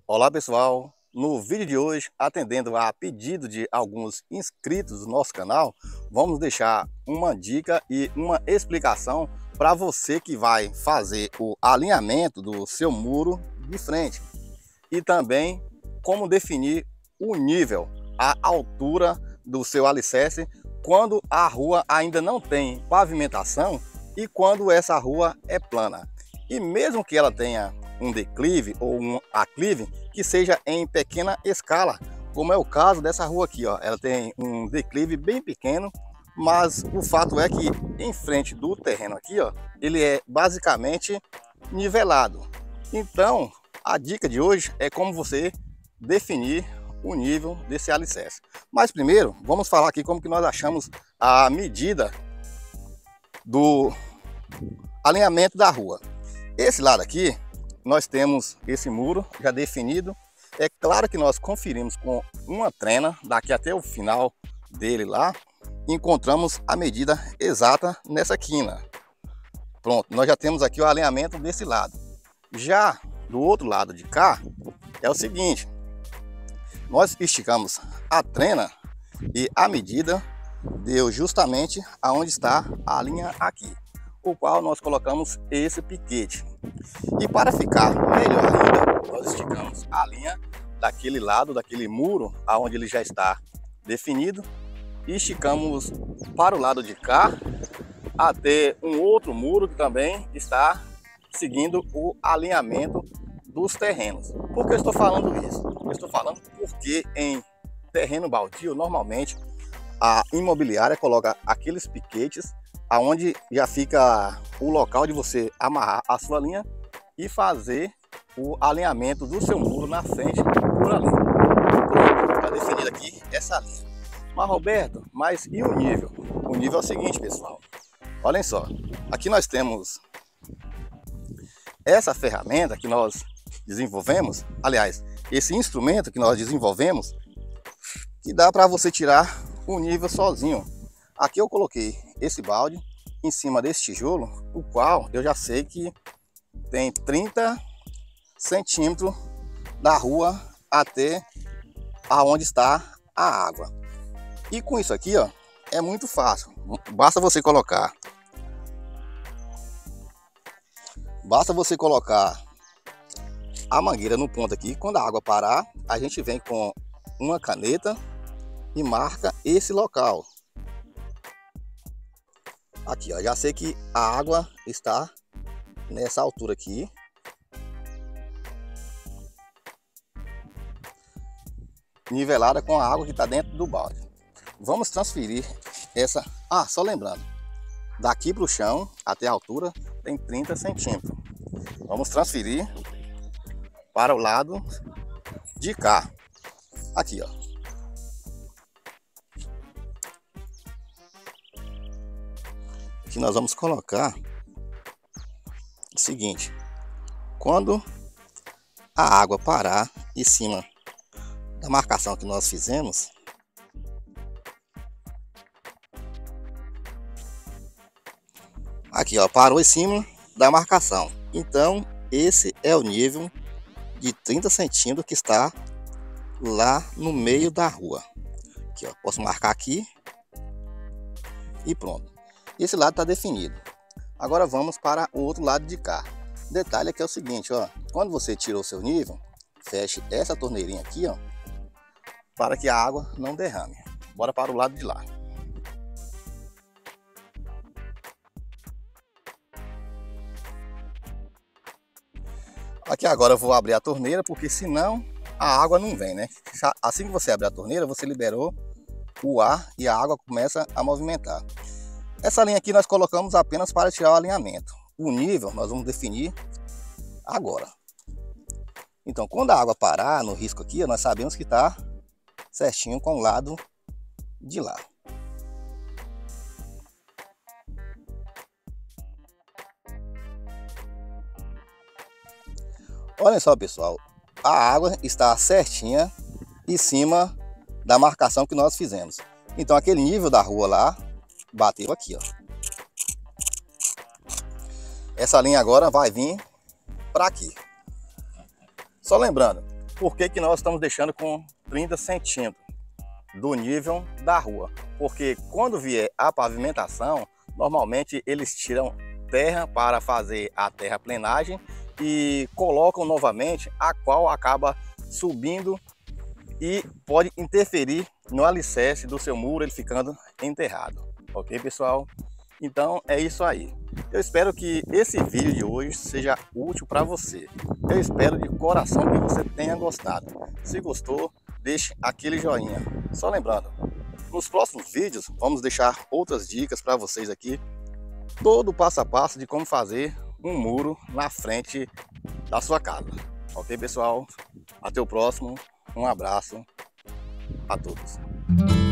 Olá pessoal, no vídeo de hoje, atendendo a pedido de alguns inscritos do nosso canal, vamos deixar uma dica e uma explicação para você que vai fazer o alinhamento do seu muro de frente e também como definir o nível, a altura do seu alicerce quando a rua ainda não tem pavimentação e quando essa rua é plana. E mesmo que ela tenha um declive ou um aclive, que seja em pequena escala, como é o caso dessa rua aqui, ó. Ela tem um declive bem pequeno, mas o fato é que em frente do terreno aqui, ó, ele é basicamente nivelado. Então, a dica de hoje é como você definir o nível desse alicerce. Mas primeiro, vamos falar aqui como que nós achamos a medida do alinhamento da rua. Esse lado aqui, nós temos esse muro já definido. É claro que nós conferimos com uma trena, daqui até o final dele lá, encontramos a medida exata nessa quina. Pronto, nós já temos aqui o alinhamento desse lado. Já do outro lado de cá, é o seguinte, nós esticamos a trena e a medida deu justamente aonde está a linha aqui, o qual nós colocamos esse piquete. E para ficar melhor ainda, nós esticamos a linha daquele lado, daquele muro, aonde ele já está definido, e esticamos para o lado de cá, até um outro muro que também está seguindo o alinhamento dos terrenos. Por que eu estou falando isso? Eu estou falando porque em terreno baldio, normalmente, a imobiliária coloca aqueles piquetes aonde já fica o local de você amarrar a sua linha e fazer o alinhamento do seu muro na frente por ali. Está definida aqui essa linha. Mas Roberto, mas e o nível? O nível é o seguinte, pessoal. Olhem só, aqui nós temos essa ferramenta que nós desenvolvemos, aliás, esse instrumento que nós desenvolvemos, que dá para você tirar o nível sozinho. Aqui eu coloquei esse balde em cima desse tijolo, o qual eu já sei que tem 30 centímetros da rua até aonde está a água. E com isso aqui, ó, é muito fácil. Basta você colocar a mangueira no ponto aqui. Quando a água parar, a gente vem com uma caneta e marca esse local. Aqui, ó, já sei que a água está nessa altura aqui. Nivelada com a água que está dentro do balde. Vamos transferir essa... Ah, só lembrando, daqui para o chão até a altura tem 30 centímetros. Vamos transferir para o lado de cá. Aqui, ó. Que nós vamos colocar o seguinte: quando a água parar em cima da marcação que nós fizemos, aqui, ó, parou em cima da marcação. Então esse é o nível de 30 centímetros que está lá no meio da rua. Aqui, ó, posso marcar aqui e pronto. Esse lado está definido. Agora vamos para o outro lado de cá. Detalhe aqui é o seguinte, ó, quando você tirou o seu nível, feche essa torneirinha aqui, ó, para que a água não derrame. Bora para o lado de lá. Aqui agora eu vou abrir a torneira, porque senão a água não vem, né? Assim que você abrir a torneira, você liberou o ar e a água começa a movimentar. Essa linha aqui nós colocamos apenas para tirar o alinhamento. O nível nós vamos definir agora. Então, quando a água parar no risco aqui, nós sabemos que está certinho com o lado de lá. Olha só, pessoal, a água está certinha em cima da marcação que nós fizemos. Então, aquele nível da rua lá bateu aqui, ó. Essa linha agora vai vir para aqui. Só lembrando, Por que que nós estamos deixando com 30 centímetros do nível da rua? Porque quando vier a pavimentação, normalmente eles tiram terra para fazer a terraplenagem e colocam novamente, a qual acaba subindo e pode interferir no alicerce do seu muro, ele ficando enterrado. Ok, pessoal? Então é isso aí. Eu espero que esse vídeo de hoje seja útil para você. Eu espero de coração que você tenha gostado. Se gostou, deixe aquele joinha. Só lembrando, nos próximos vídeos vamos deixar outras dicas para vocês aqui, todo o passo a passo de como fazer um muro na frente da sua casa. Ok, pessoal? Até o próximo. Um abraço a todos.